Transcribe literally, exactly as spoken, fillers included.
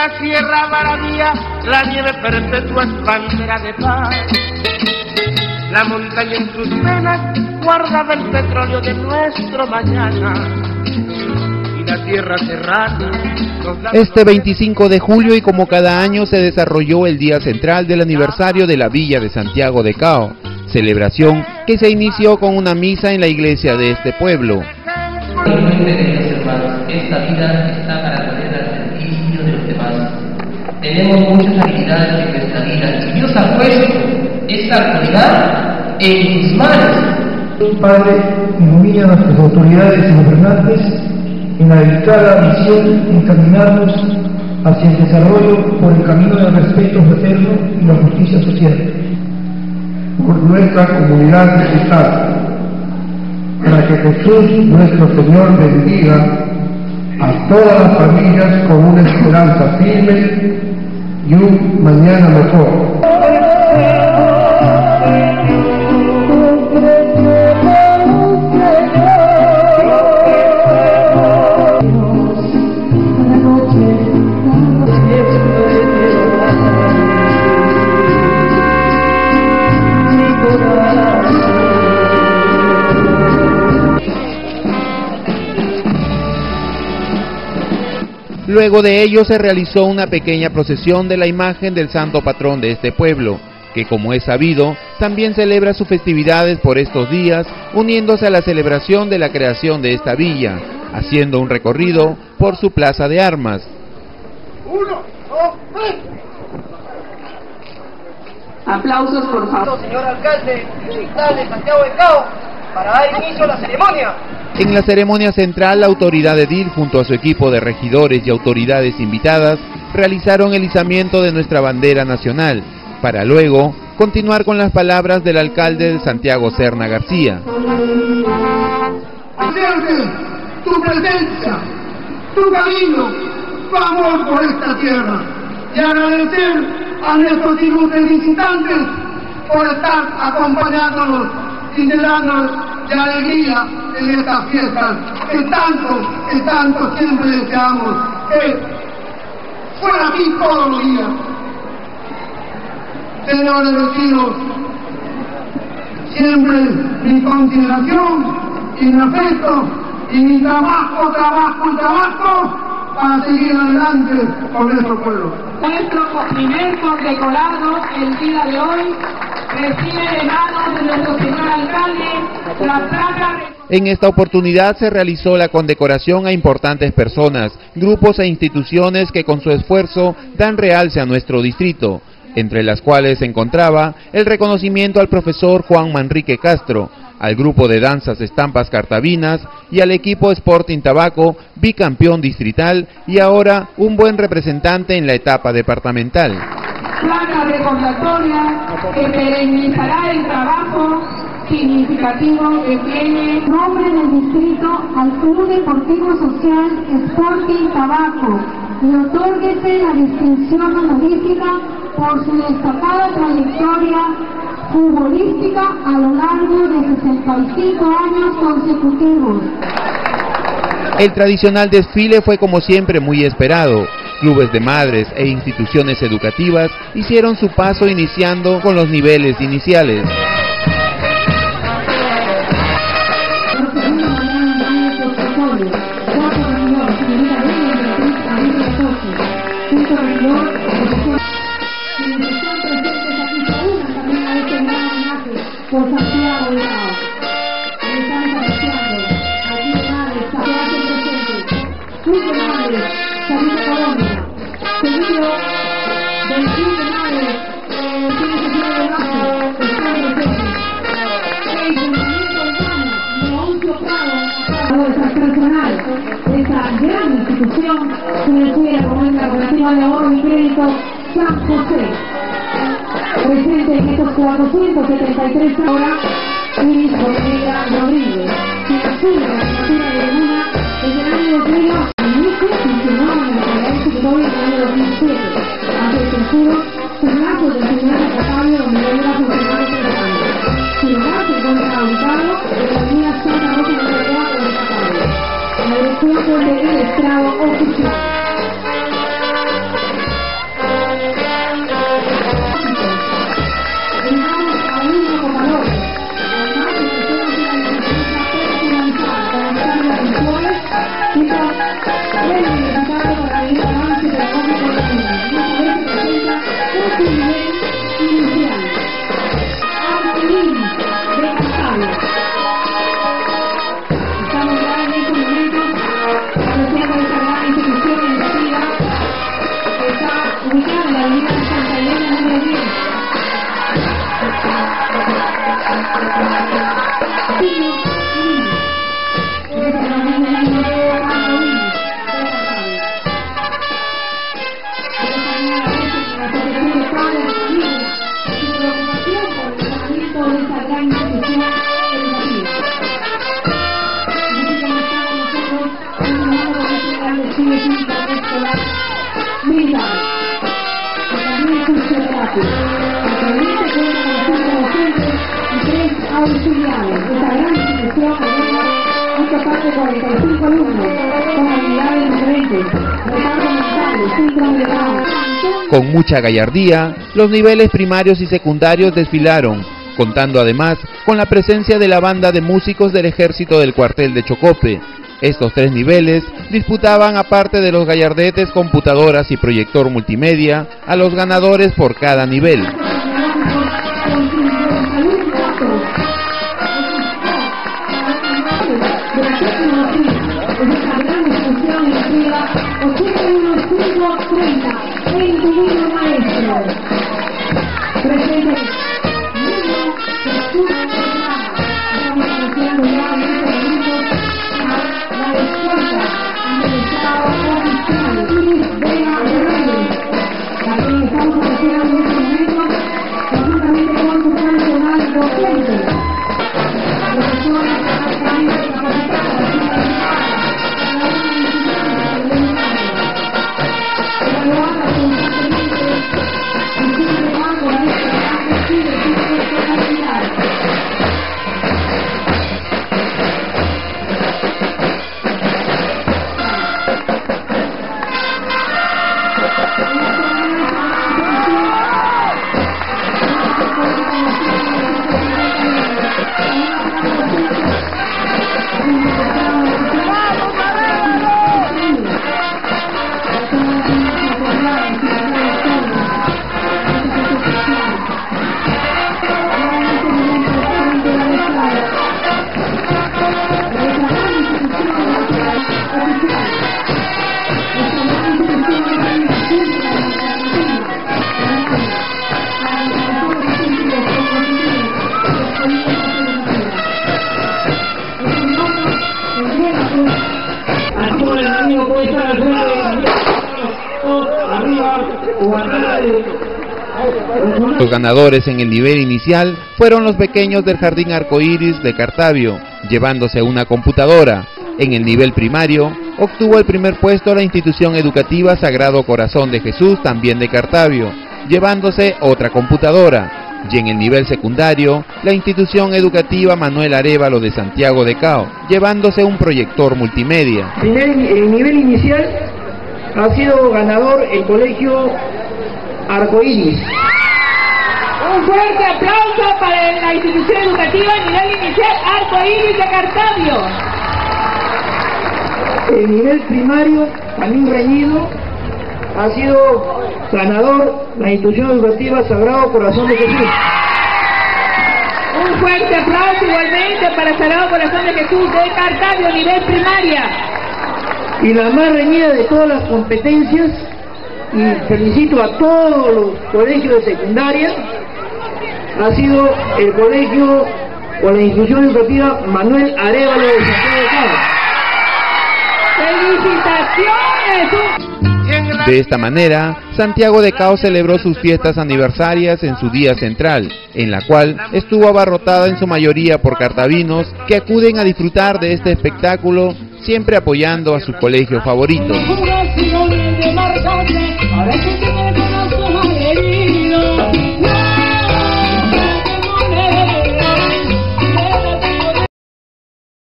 la Sierra Maravilla, la nieve perpetua es bandera de paz. La montaña en sus venas guarda el petróleo de nuestro mañana. Y la tierra serrana. Este veinticinco de julio, y como cada año, se desarrolló el día central del aniversario de la Villa de Santiago de Cao, celebración que se inició con una misa en la iglesia de este pueblo. Esta vida está para poner al servicio de los demás. Tenemos muchas habilidades en nuestra vida y Dios ha puesto esta actividad en sus manos. Padre, ilumina a nuestras autoridades y gobernantes en la delicada misión de encaminarnos hacia el desarrollo por el camino del respeto fraterno y la justicia social por nuestra comunidad digital, para que Jesús nuestro Señor bendiga a todas las familias con una esperanza firme y un mañana mejor. Luego de ello se realizó una pequeña procesión de la imagen del santo patrón de este pueblo, que como es sabido, también celebra sus festividades por estos días, uniéndose a la celebración de la creación de esta villa, haciendo un recorrido por su plaza de armas. Uno, dos, tres. Aplausos, por favor. Señor alcalde distrital de Santiago de Cao, para dar inicio a la ceremonia. En la ceremonia central, la autoridad edil, junto a su equipo de regidores y autoridades invitadas, realizaron el izamiento de nuestra bandera nacional, para luego continuar con las palabras del alcalde de Santiago Serna García. Agradecerte tu presencia, tu camino, tu amor por esta tierra, y agradecer a nuestros ilustres visitantes por estar acompañándonos y llenándonos de alegría en estas fiestas que tanto, que tanto siempre deseamos que fuera así todos los días. Señores vecinos, siempre mi consideración y mi afecto y mi trabajo, trabajo y trabajo para seguir adelante con nuestro pueblo. Nuestro primer condecorado el día de hoy recibe de manos de nuestro señor alcalde la placa. En esta oportunidad se realizó la condecoración a importantes personas, grupos e instituciones que con su esfuerzo dan realce a nuestro distrito, entre las cuales se encontraba el reconocimiento al profesor Juan Manrique Castro, al grupo de danzas Estampas Cartavinas y al equipo Sporting Tabaco, bicampeón distrital y ahora un buen representante en la etapa departamental. Placa recordatoria que perennizará el trabajo significativo que tiene nombre del distrito al Club Deportivo Social Sporting Tabaco y otórguese la distinción honorífica por su destacada trayectoria futbolística a lo largo de sesenta y cinco años consecutivos. El tradicional desfile fue como siempre muy esperado. Clubes de madres e instituciones educativas hicieron su paso iniciando con los niveles iniciales. Por Santiago de Cao. Estamos apreciando aquí de madres, que hacen presentes. Club de Madres, Salud Colombia. Seguido del Club de Madres, eh, tiene que ser de base, están presentes. El Movimiento Urbano, Leoncio Prado, nuestra personal, esta gran institución financiera como es la Cooperativa de Ahorro y Crédito San José. Presente en estos cuatrocientos setenta y tres horas, Iris Bonilla Rodríguez, quien asume la jefatura de Luna desde el año dos mil ocho, inicio funcionó en la Secretaría Ejecutiva en el año dos mil siete, ante el censuro, sus lazos del señor secretario donde él era funcionario tres años. Sin embargo, se encuentra auditado en la línea Santa Rosa de la Cuatro de Catania, en la dirección del Estrado Oficial. Con mucha gallardía, los niveles primarios y secundarios desfilaron, contando además con la presencia de la banda de músicos del Ejército del Cuartel de Chocope. Estos tres niveles disputaban, aparte de los gallardetes, computadoras y proyector multimedia, a los ganadores por cada nivel. Los ganadores en el nivel inicial fueron los pequeños del Jardín Arcoíris de Cartavio, llevándose una computadora. En el nivel primario, obtuvo el primer puesto la institución educativa Sagrado Corazón de Jesús, también de Cartavio, llevándose otra computadora. Y en el nivel secundario, la institución educativa Manuel Arévalo de Santiago de Cao, llevándose un proyector multimedia. En el nivel inicial ha sido ganador el colegio Arcoíris. Un fuerte aplauso para la institución educativa a nivel inicial Arcoíris de Cartavio. El nivel primario, también reñido, ha sido ganador la institución educativa Sagrado Corazón de Jesús. Un fuerte aplauso igualmente para Sagrado Corazón de Jesús de Cartavio, nivel primaria. Y la más reñida de todas las competencias, y felicito a todos los colegios de secundaria, ha sido el colegio o la institución educativa Manuel Arévalo de Santiago de Cao. ¡Felicitaciones! De esta manera, Santiago de Cao celebró sus fiestas aniversarias en su día central, en la cual estuvo abarrotada en su mayoría por cartavinos que acuden a disfrutar de este espectáculo, siempre apoyando a su colegio favorito.